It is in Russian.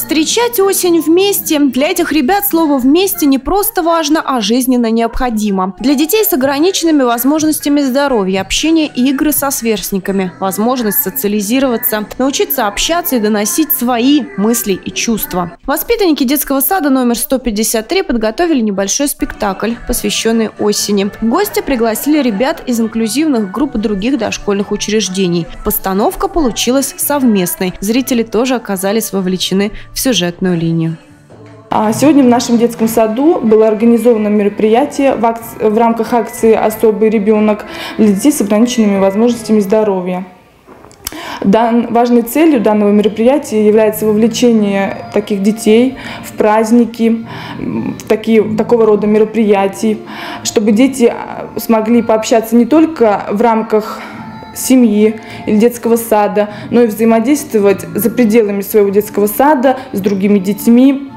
Встречать осень вместе. Для этих ребят слово «вместе» не просто важно, а жизненно необходимо. Для детей с ограниченными возможностями здоровья, общения и игры со сверстниками, возможность социализироваться, научиться общаться и доносить свои мысли и чувства. Воспитанники детского сада номер 153 подготовили небольшой спектакль, посвященный осени. В гости пригласили ребят из инклюзивных групп других дошкольных учреждений. Постановка получилась совместной. Зрители тоже оказались вовлечены в сюжетную линию. Сегодня в нашем детском саду было организовано мероприятие в рамках акции «Особый ребенок» для детей с ограниченными возможностями здоровья. Важной целью данного мероприятия является вовлечение таких детей в праздники, в такого рода мероприятий, чтобы дети смогли пообщаться не только в рамках семьи или детского сада, но и взаимодействовать за пределами своего детского сада с другими детьми,